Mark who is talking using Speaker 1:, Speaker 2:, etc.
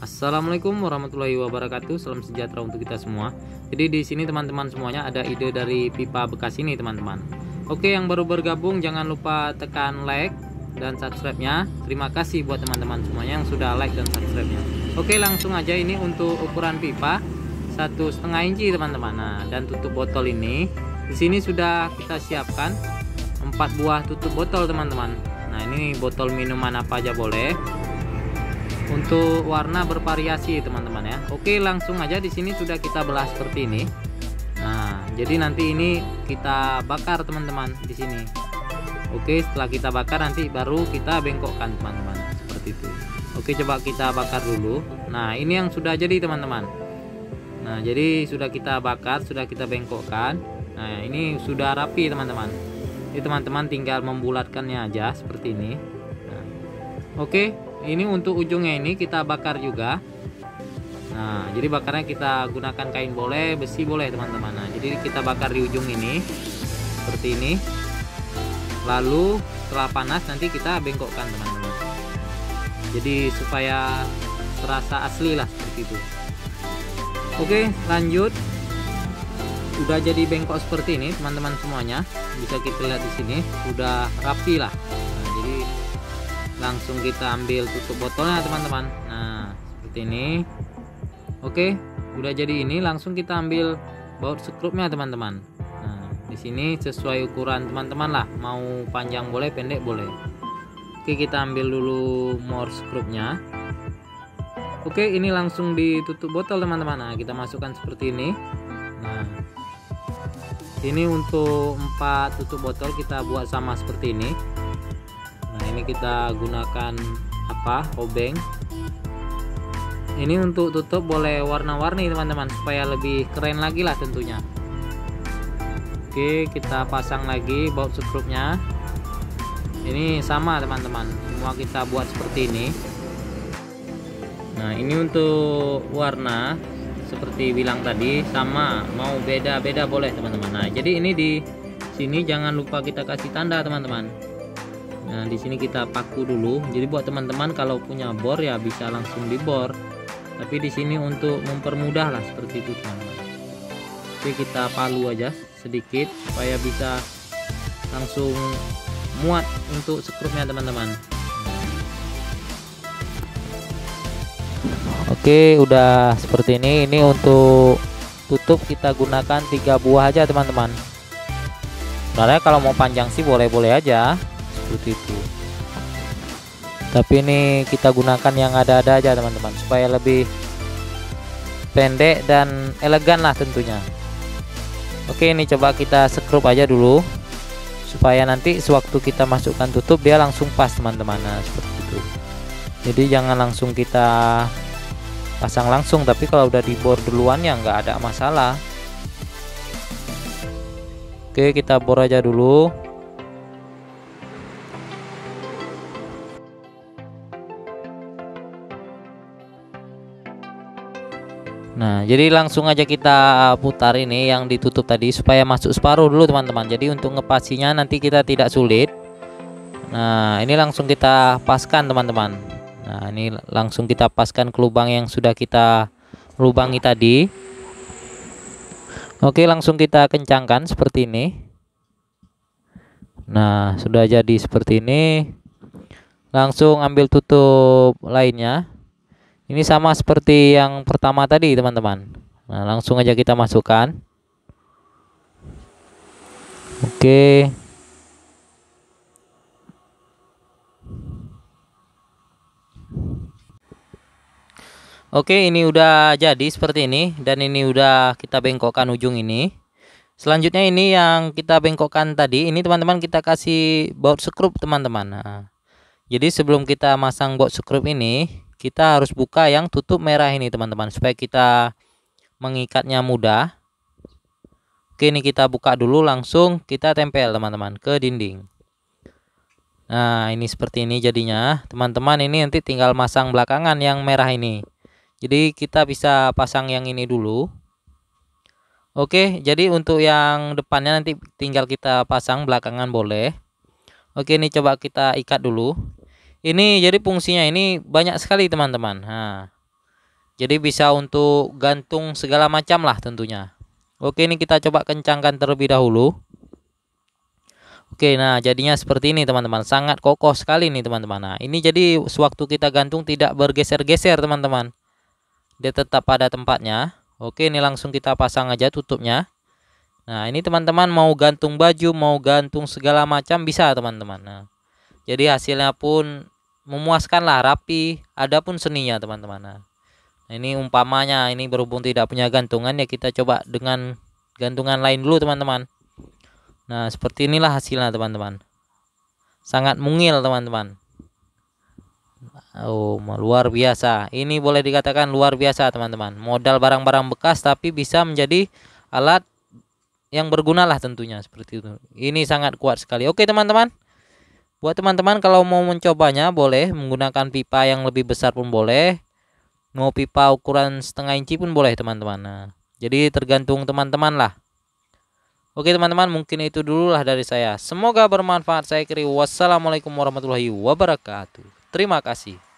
Speaker 1: Assalamualaikum warahmatullahi wabarakatuh. Salam sejahtera untuk kita semua. Jadi di sini teman-teman semuanya ada ide dari pipa bekas ini teman-teman. Oke, yang baru bergabung jangan lupa tekan like dan subscribe-nya. Terima kasih buat teman-teman semuanya yang sudah like dan subscribe-nya. Oke, langsung aja ini untuk ukuran pipa 1,5 inci teman-teman. Nah, dan tutup botol ini di sini sudah kita siapkan 4 buah tutup botol teman-teman. Nah, ini botol minuman apa aja boleh. Untuk warna bervariasi teman-teman ya. Oke, langsung aja di sini sudah kita belah seperti ini. Nah, jadi nanti ini kita bakar teman-teman di sini. Oke, setelah kita bakar nanti baru kita bengkokkan teman-teman, seperti itu. Oke, coba kita bakar dulu. Nah, ini yang sudah jadi teman-teman. Nah, jadi sudah kita bakar, sudah kita bengkokkan. Nah, ini sudah rapi teman-teman. Jadi teman-teman tinggal membulatkannya aja seperti ini. Nah, oke. Ini untuk ujungnya ini kita bakar juga. Nah, jadi bakarnya kita gunakan kain boleh, besi boleh teman-teman. Nah, jadi kita bakar di ujung ini seperti ini. Lalu setelah panas nanti kita bengkokkan teman-teman. Jadi supaya terasa asli lah seperti itu. Oke, lanjut. Udah jadi bengkok seperti ini teman-teman semuanya. Bisa kita lihat di sini udah rapi lah. Nah, jadi langsung kita ambil tutup botolnya teman-teman. Nah, seperti ini. Oke, udah jadi ini, langsung kita ambil baut skrupnya teman-teman. Nah, di sini sesuai ukuran teman-teman lah, mau panjang boleh, pendek boleh. Oke, kita ambil dulu more skrupnya. Oke, ini langsung ditutup botol teman-teman. Nah, kita masukkan seperti ini. Nah, ini untuk 4 tutup botol kita buat sama seperti ini. Nah, ini kita gunakan obeng. Ini untuk tutup boleh warna-warni teman-teman, supaya lebih keren lagi lah tentunya. Oke, kita pasang lagi baut skrupnya. Ini sama teman-teman, semua kita buat seperti ini. Nah, ini untuk warna seperti bilang tadi sama, mau beda-beda boleh teman-teman. Nah, jadi ini di sini jangan lupa kita kasih tanda teman-teman. Nah, di sini kita paku dulu. Jadi buat teman-teman kalau punya bor ya bisa langsung dibor. Tapi di sini untuk mempermudah lah seperti itu teman-teman. Oke, kita palu aja sedikit supaya bisa langsung muat untuk skrupnya teman-teman. Oke, udah seperti ini. Ini untuk tutup kita gunakan 3 buah aja teman-teman. Sebenarnya kalau mau panjang sih boleh-boleh aja seperti itu, tapi ini kita gunakan yang ada-ada aja teman-teman, supaya lebih pendek dan elegan lah tentunya. Oke, ini coba kita skrup aja dulu supaya nanti sewaktu kita masukkan tutup dia langsung pas teman-teman. Nah, seperti itu. Jadi jangan langsung kita pasang langsung, tapi kalau udah dibor duluan ya nggak ada masalah. Oke, kita bor aja dulu. Nah, jadi langsung aja kita putar ini yang ditutup tadi supaya masuk separuh dulu teman-teman. Jadi untuk ngepasinya nanti kita tidak sulit. Nah, ini langsung kita paskan teman-teman. Nah, ini langsung kita paskan ke lubang yang sudah kita lubangi tadi. Oke, langsung kita kencangkan seperti ini. Nah, sudah jadi seperti ini. Langsung ambil tutup lainnya. Ini sama seperti yang pertama tadi teman-teman. Nah, langsung aja kita masukkan. Oke. Oke, ini udah jadi seperti ini, dan ini udah kita bengkokkan ujung ini. Selanjutnya ini yang kita bengkokkan tadi, ini teman-teman kita kasih baut skrup teman-teman. Nah, jadi sebelum kita masang baut skrup ini, kita harus buka yang tutup merah ini teman-teman, supaya kita mengikatnya mudah. Oke, ini kita buka dulu, langsung kita tempel teman-teman ke dinding. Nah, ini seperti ini jadinya teman-teman. Ini nanti tinggal masang belakangan yang merah ini. Jadi kita bisa pasang yang ini dulu. Oke, jadi untuk yang depannya nanti tinggal kita pasang, belakangan boleh. Oke, ini coba kita ikat dulu. Ini jadi fungsinya ini banyak sekali teman-teman. Nah, Jadi bisa untuk gantung segala macam lah tentunya. Oke, ini kita coba kencangkan terlebih dahulu. Oke, nah jadinya seperti ini teman-teman. Sangat kokoh sekali nih teman-teman. Nah, ini jadi sewaktu kita gantung tidak bergeser-geser teman-teman. Dia tetap pada tempatnya. Oke, ini langsung kita pasang aja tutupnya. Nah, ini teman-teman mau gantung baju, mau gantung segala macam bisa teman-teman. Nah, jadi hasilnya pun memuaskan lah, rapi, ada pun seninya teman-teman. Nah, ini umpamanya ini berhubung tidak punya gantungan ya kita coba dengan gantungan lain dulu teman-teman. Nah, seperti inilah hasilnya teman-teman. Sangat mungil teman-teman. Oh, luar biasa. Ini boleh dikatakan luar biasa teman-teman. Modal barang-barang bekas tapi bisa menjadi alat yang berguna lah tentunya seperti itu. Ini sangat kuat sekali. Oke teman-teman. Buat teman-teman kalau mau mencobanya boleh menggunakan pipa yang lebih besar pun boleh. Mau pipa ukuran setengah inci pun boleh teman-teman. Nah, jadi tergantung teman-teman lah. Oke teman-teman, mungkin itu dulu lah dari saya. Semoga bermanfaat. Saya akhiri. Wassalamualaikum warahmatullahi wabarakatuh. Terima kasih.